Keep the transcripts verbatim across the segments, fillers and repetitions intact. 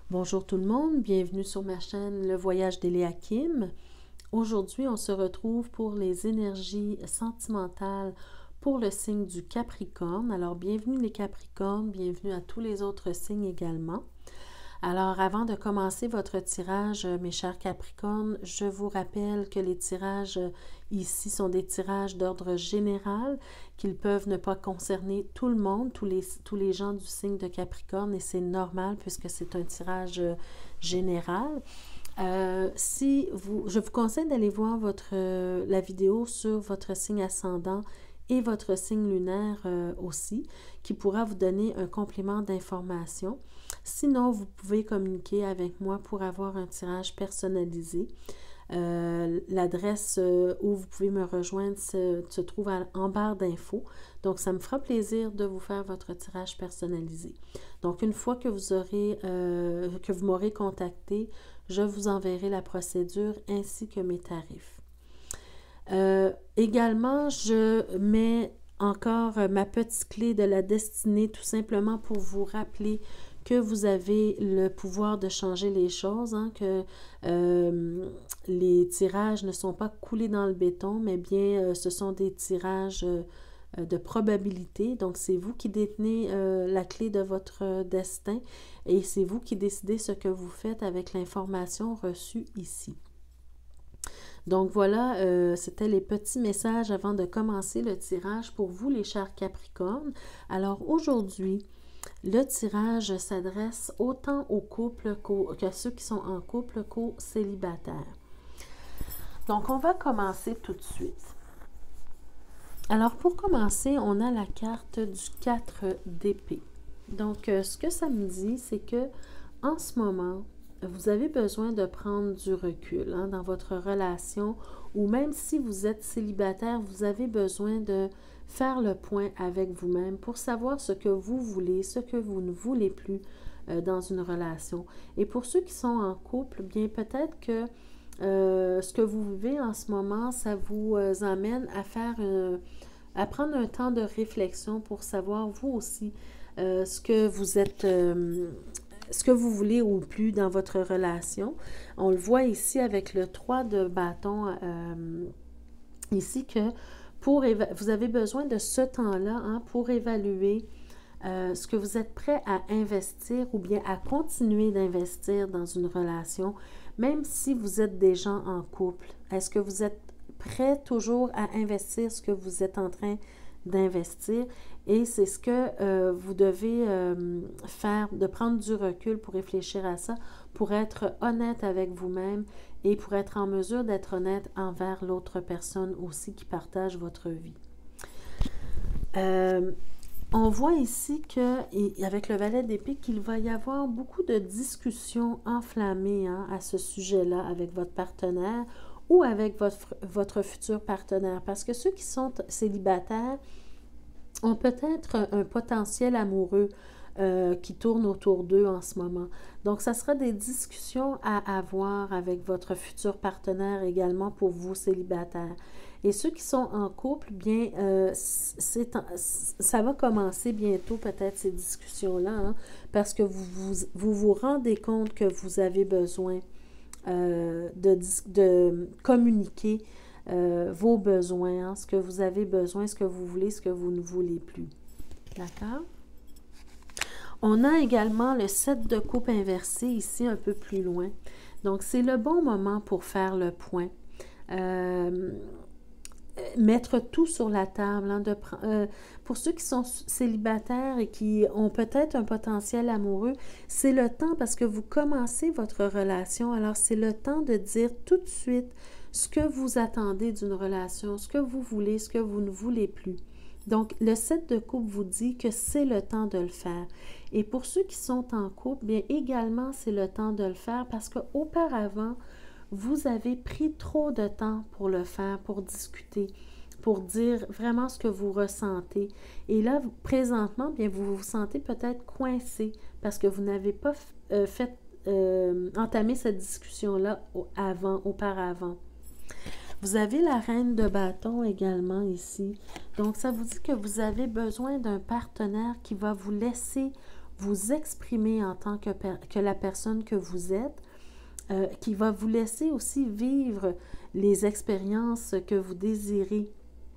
Bonjour tout le monde, bienvenue sur ma chaîne Le Voyage d'Éléakim. Aujourd'hui, on se retrouve pour les énergies sentimentales pour le signe du Capricorne. Alors, bienvenue les Capricornes, bienvenue à tous les autres signes également. Alors, avant de commencer votre tirage, mes chers Capricornes, je vous rappelle que les tirages ici sont des tirages d'ordre général, qu'ils peuvent ne pas concerner tout le monde, tous les, tous les gens du signe de Capricorne, et c'est normal puisque c'est un tirage général. Euh, si vous, je vous conseille d'aller voir votre, euh, la vidéo sur votre signe ascendant et votre signe lunaire euh, aussi, qui pourra vous donner un complément d'information. Sinon, vous pouvez communiquer avec moi pour avoir un tirage personnalisé. Euh, L'adresse euh, où vous pouvez me rejoindre se, se trouve à, en barre d'infos. Donc, ça me fera plaisir de vous faire votre tirage personnalisé. Donc, une fois que vous aurez, euh, que vous m'aurez contacté, je vous enverrai la procédure ainsi que mes tarifs. Euh, également, je mets encore ma petite clé de la destinée, tout simplement pour vous rappeler que vous avez le pouvoir de changer les choses, hein, que euh, les tirages ne sont pas coulés dans le béton, mais bien euh, ce sont des tirages euh, de probabilité. Donc, c'est vous qui détenez euh, la clé de votre destin et c'est vous qui décidez ce que vous faites avec l'information reçue ici. Donc voilà, euh, c'était les petits messages avant de commencer le tirage pour vous, les chers Capricornes. Alors aujourd'hui, le tirage s'adresse autant aux couples qu'aux, qu'à ceux qui sont en couple qu'aux célibataires. Donc, on va commencer tout de suite. Alors, pour commencer, on a la carte du quatre d'épée. Donc, euh, ce que ça me dit, c'est que en ce moment, vous avez besoin de prendre du recul hein, dans votre relation, ou même si vous êtes célibataire, vous avez besoin de faire le point avec vous-même pour savoir ce que vous voulez, ce que vous ne voulez plus euh, dans une relation. Et pour ceux qui sont en couple, bien peut-être que euh, ce que vous vivez en ce moment, ça vous euh, emmène à faire, euh, à prendre un temps de réflexion pour savoir vous aussi euh, ce que vous êtes... Euh, ce que vous voulez ou plus dans votre relation. On le voit ici avec le trois de bâton, euh, ici que pour vous avez besoin de ce temps-là hein, pour évaluer euh, ce que vous êtes prêt à investir ou bien à continuer d'investir dans une relation, même si vous êtes déjà en couple. Est-ce que vous êtes prêt toujours à investir ce que vous êtes en train d'investir? Et c'est ce que euh, vous devez euh, faire, de prendre du recul pour réfléchir à ça, pour être honnête avec vous-même et pour être en mesure d'être honnête envers l'autre personne aussi qui partage votre vie. Euh, on voit ici que, et avec le valet d'épée, qu'il va y avoir beaucoup de discussions enflammées hein, à ce sujet-là avec votre partenaire ou avec votre, votre futur partenaire. Parce que ceux qui sont célibataires ont peut-être un, un potentiel amoureux euh, qui tourne autour d'eux en ce moment. Donc, ça sera des discussions à avoir avec votre futur partenaire également pour vous célibataires. Et ceux qui sont en couple, bien, euh, c'est, ça va commencer bientôt peut-être ces discussions-là, hein, parce que vous vous, vous vous rendez compte que vous avez besoin euh, de, de communiquer Euh, vos besoins, hein, ce que vous avez besoin, ce que vous voulez, ce que vous ne voulez plus. D'accord? On a également le sept de coupe inversé ici un peu plus loin. Donc, c'est le bon moment pour faire le point. Euh, mettre tout sur la table. Hein, de, euh, pour ceux qui sont célibataires et qui ont peut-être un potentiel amoureux, c'est le temps parce que vous commencez votre relation. Alors, c'est le temps de dire tout de suite ce que vous attendez d'une relation, ce que vous voulez, ce que vous ne voulez plus. Donc, le sept de coupe vous dit que c'est le temps de le faire. Et pour ceux qui sont en couple, bien également, c'est le temps de le faire parce qu'auparavant, vous avez pris trop de temps pour le faire, pour discuter, pour dire vraiment ce que vous ressentez. Et là, présentement, bien, vous vous sentez peut-être coincé parce que vous n'avez pas euh, fait euh, entamer cette discussion-là avant, auparavant. Vous avez la reine de bâton également ici. Donc, ça vous dit que vous avez besoin d'un partenaire qui va vous laisser vous exprimer en tant que, que la personne que vous êtes, euh, qui va vous laisser aussi vivre les expériences que vous désirez,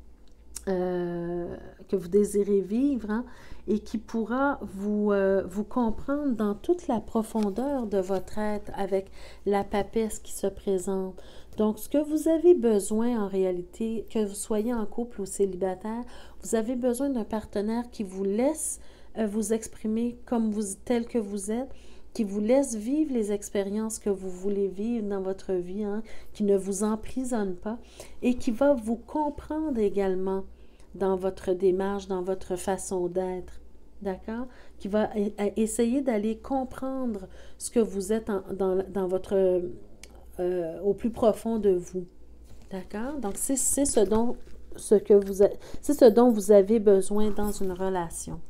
euh, que vous désirez vivre, hein, et qui pourra vous, euh, vous comprendre dans toute la profondeur de votre être avec la papesse qui se présente. Donc, ce que vous avez besoin en réalité, que vous soyez en couple ou célibataire, vous avez besoin d'un partenaire qui vous laisse euh, vous exprimer comme vous, tel que vous êtes, qui vous laisse vivre les expériences que vous voulez vivre dans votre vie, hein, qui ne vous emprisonne pas et qui va vous comprendre également dans votre démarche, dans votre façon d'être, d'accord? Qui va essayer d'aller comprendre ce que vous êtes en, dans, dans votre, euh, au plus profond de vous, d'accord? Donc, c'est ce dont, ce que vous, c'est ce dont vous avez besoin dans une relation.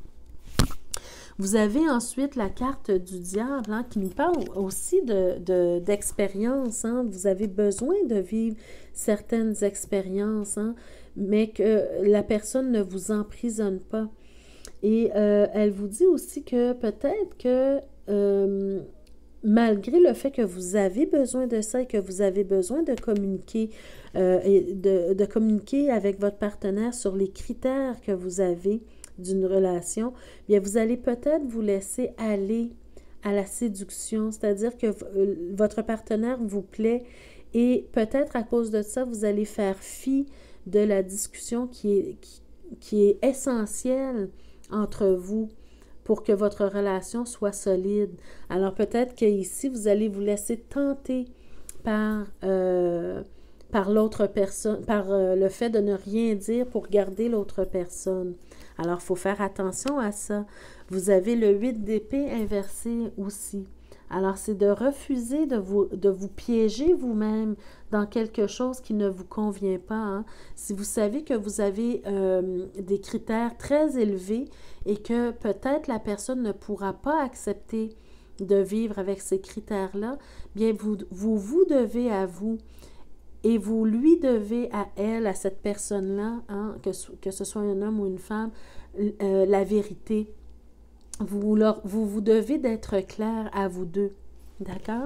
Vous avez ensuite la carte du diable, hein, qui nous parle aussi de, de, d'expérience. Hein. Vous avez besoin de vivre certaines expériences, hein, mais que la personne ne vous emprisonne pas. Et euh, elle vous dit aussi que peut-être que euh, malgré le fait que vous avez besoin de ça et que vous avez besoin de communiquer, euh, et de, de communiquer avec votre partenaire sur les critères que vous avez d'une relation, bien vous allez peut-être vous laisser aller à la séduction, c'est-à-dire que votre partenaire vous plaît et peut-être à cause de ça, vous allez faire fi de la discussion qui est, qui, qui est essentielle entre vous pour que votre relation soit solide. Alors peut-être qu'ici, vous allez vous laisser tenter par, euh, par l'autre personne, par euh, le fait de ne rien dire pour garder l'autre personne. Alors, il faut faire attention à ça. Vous avez le huit d'épée inversé aussi. Alors, c'est de refuser de vous, de vous piéger vous-même dans quelque chose qui ne vous convient pas. Hein. Si vous savez que vous avez euh, des critères très élevés et que peut-être la personne ne pourra pas accepter de vivre avec ces critères-là, bien, vous, vous vous devez à vous et vous lui devez à elle, à cette personne-là, hein, que, que ce soit un homme ou une femme, euh, la vérité. Vous, leur, vous vous devez d'être clair à vous deux. D'accord?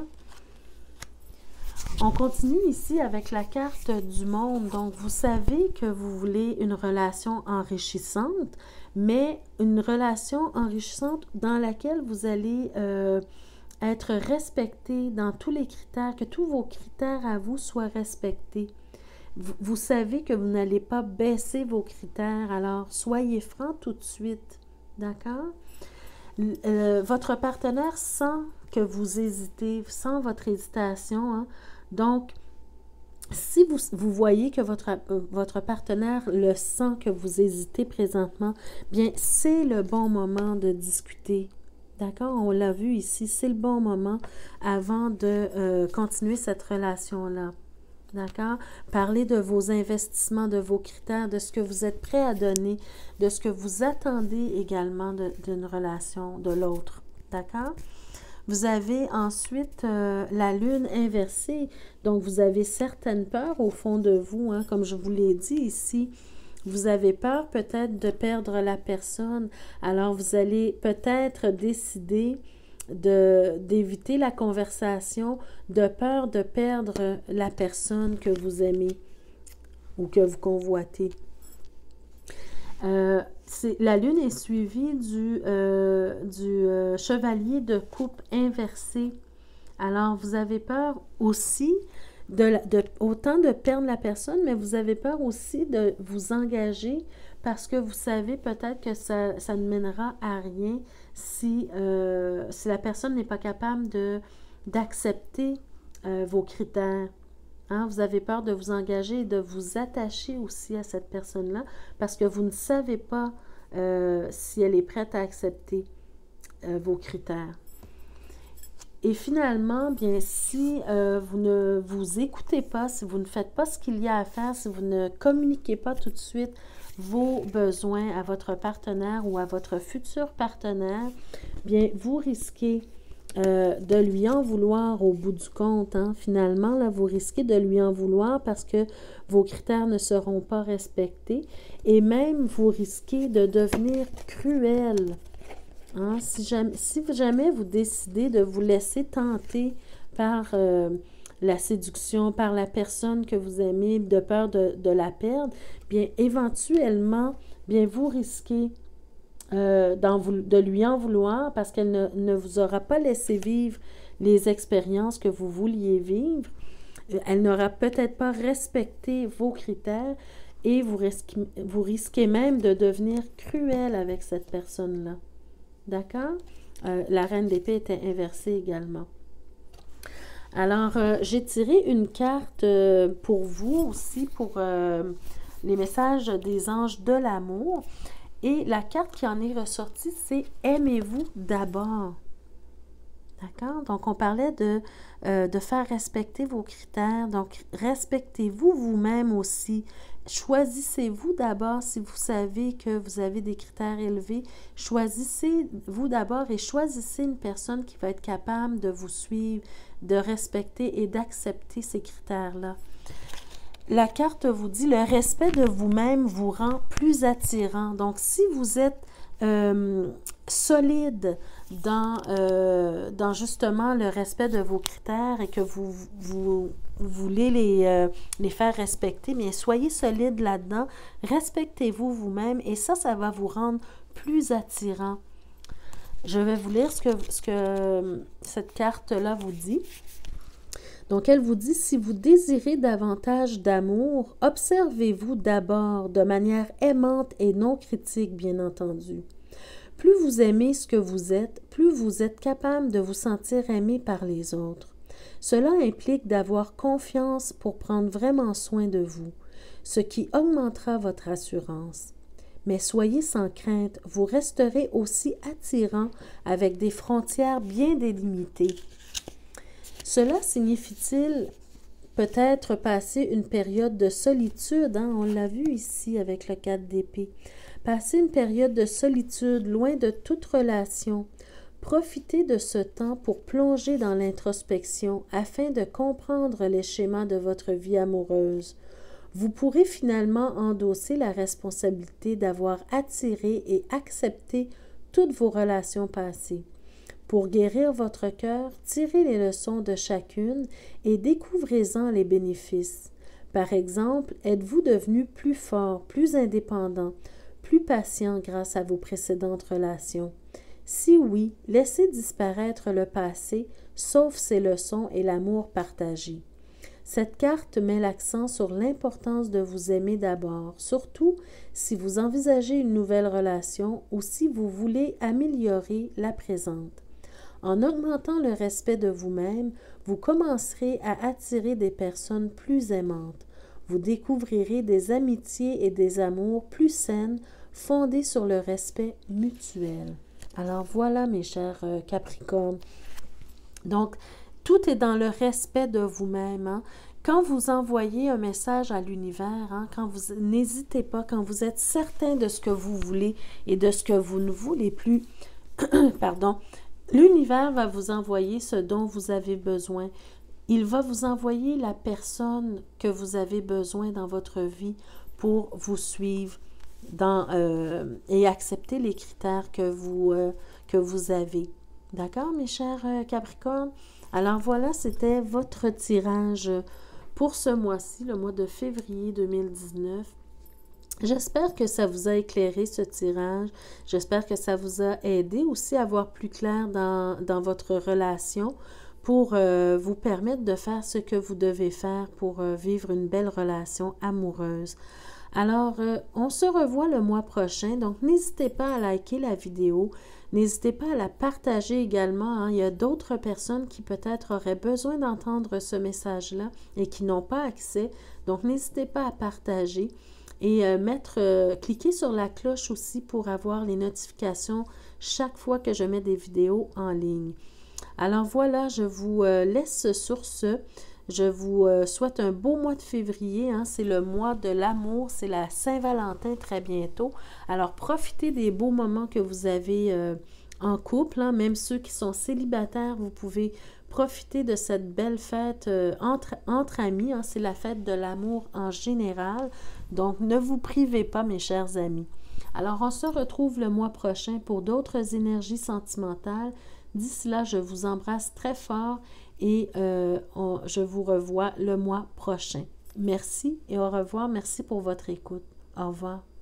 On continue ici avec la carte du monde. Donc, vous savez que vous voulez une relation enrichissante, mais une relation enrichissante dans laquelle vous allez euh, être respecté dans tous les critères, que tous vos critères à vous soient respectés. Vous, vous savez que vous n'allez pas baisser vos critères, alors soyez franc tout de suite. D'accord? Euh, votre partenaire sent que vous hésitez, sent votre hésitation. Hein? Donc, si vous, vous voyez que votre, euh, votre partenaire le sent que vous hésitez présentement, bien, c'est le bon moment de discuter. D'accord? On l'a vu ici, c'est le bon moment avant de euh, continuer cette relation-là. D'accord? Parlez de vos investissements, de vos critères, de ce que vous êtes prêt à donner, de ce que vous attendez également d'une relation de l'autre. D'accord? Vous avez ensuite euh, la lune inversée. Donc, vous avez certaines peurs au fond de vous, hein, comme je vous l'ai dit ici. Vous avez peur peut-être de perdre la personne. Alors, vous allez peut-être décider de d'éviter la conversation de peur de perdre la personne que vous aimez ou que vous convoitez. Euh, la lune est suivie du, euh, du euh, chevalier de coupe inversé. Alors, vous avez peur aussi de, de autant de perdre la personne, mais vous avez peur aussi de vous engager parce que vous savez peut-être que ça, ça ne mènera à rien si, euh, si la personne n'est pas capable de, d'accepter euh, vos critères. Hein? Vous avez peur de vous engager et de vous attacher aussi à cette personne-là parce que vous ne savez pas euh, si elle est prête à accepter euh, vos critères. Et finalement, bien, si euh, vous ne vous écoutez pas, si vous ne faites pas ce qu'il y a à faire, si vous ne communiquez pas tout de suite vos besoins à votre partenaire ou à votre futur partenaire, bien, vous risquez euh, de lui en vouloir au bout du compte. Hein. Finalement, là, vous risquez de lui en vouloir parce que vos critères ne seront pas respectés et même vous risquez de devenir cruel Hein? Si jamais, si jamais vous décidez de vous laisser tenter par euh, la séduction, par la personne que vous aimez, de peur de, de la perdre, bien éventuellement, bien vous risquez euh, de lui en vouloir parce qu'elle ne, ne vous aura pas laissé vivre les expériences que vous vouliez vivre. Elle n'aura peut-être pas respecté vos critères et vous risquez, vous risquez même de devenir cruel avec cette personne-là. D'accord? Euh, la reine d'épée était inversée également. Alors, euh, j'ai tiré une carte euh, pour vous aussi, pour euh, les messages des anges de l'amour. Et la carte qui en est ressortie, c'est « Aimez-vous d'abord ». D'accord? Donc, on parlait de, euh, de faire respecter vos critères. Donc, respectez-vous vous-même aussi. Choisissez-vous d'abord si vous savez que vous avez des critères élevés. Choisissez-vous d'abord et choisissez une personne qui va être capable de vous suivre, de respecter et d'accepter ces critères-là. La carte vous dit « Le respect de vous-même vous rend plus attirant ». Donc, si vous êtes euh, solide dans, euh, dans justement le respect de vos critères et que vous, vous, vous voulez les, euh, les faire respecter, mais soyez solide là-dedans, respectez-vous vous-même et ça, ça va vous rendre plus attirant. Je vais vous lire ce que, ce que cette carte-là vous dit. Donc, elle vous dit, si vous désirez davantage d'amour, observez-vous d'abord de manière aimante et non critique, bien entendu. Plus vous aimez ce que vous êtes, plus vous êtes capable de vous sentir aimé par les autres. Cela implique d'avoir confiance pour prendre vraiment soin de vous, ce qui augmentera votre assurance. Mais soyez sans crainte, vous resterez aussi attirant avec des frontières bien délimitées. Cela signifie-t-il peut-être passer une période de solitude, hein? On l'a vu ici avec le quatre d'épée. Passez une période de solitude, loin de toute relation. Profitez de ce temps pour plonger dans l'introspection afin de comprendre les schémas de votre vie amoureuse. Vous pourrez finalement endosser la responsabilité d'avoir attiré et accepté toutes vos relations passées. Pour guérir votre cœur, tirez les leçons de chacune et découvrez-en les bénéfices. Par exemple, êtes-vous devenu plus fort, plus indépendant, plus patient grâce à vos précédentes relations? Si oui, laissez disparaître le passé, sauf ses leçons et l'amour partagé. Cette carte met l'accent sur l'importance de vous aimer d'abord, surtout si vous envisagez une nouvelle relation ou si vous voulez améliorer la présente. En augmentant le respect de vous-même, vous commencerez à attirer des personnes plus aimantes. Vous découvrirez des amitiés et des amours plus saines, fondées sur le respect mutuel. Alors voilà, mes chers euh, Capricornes. Donc, tout est dans le respect de vous-même. Hein? Quand vous envoyez un message à l'univers, hein, quand vous n'hésitez pas, quand vous êtes certain de ce que vous voulez et de ce que vous ne voulez plus, pardon, l'univers va vous envoyer ce dont vous avez besoin. Il va vous envoyer la personne que vous avez besoin dans votre vie pour vous suivre dans, euh, et accepter les critères que vous, euh, que vous avez. D'accord, mes chers euh, Capricornes? Alors voilà, c'était votre tirage pour ce mois-ci, le mois de février deux mille dix-neuf. J'espère que ça vous a éclairé ce tirage. J'espère que ça vous a aidé aussi à voir plus clair dans, dans votre relation pour euh, vous permettre de faire ce que vous devez faire pour euh, vivre une belle relation amoureuse. Alors, euh, on se revoit le mois prochain, donc n'hésitez pas à liker la vidéo, n'hésitez pas à la partager également. Hein. Il y a d'autres personnes qui peut-être auraient besoin d'entendre ce message-là et qui n'ont pas accès, donc n'hésitez pas à partager. Et euh, mettre, euh, cliquez sur la cloche aussi pour avoir les notifications chaque fois que je mets des vidéos en ligne. Alors voilà, je vous euh, laisse sur ce. Je vous euh, souhaite un beau mois de février. Hein, c'est le mois de l'amour, c'est la Saint-Valentin très bientôt. Alors profitez des beaux moments que vous avez euh, en couple. Hein, même ceux qui sont célibataires, vous pouvez profiter de cette belle fête euh, entre, entre amis. Hein, c'est la fête de l'amour en général. Donc, ne vous privez pas, mes chers amis. Alors, on se retrouve le mois prochain pour d'autres énergies sentimentales. D'ici là, je vous embrasse très fort et euh, on, je vous revois le mois prochain. Merci et au revoir. Merci pour votre écoute. Au revoir.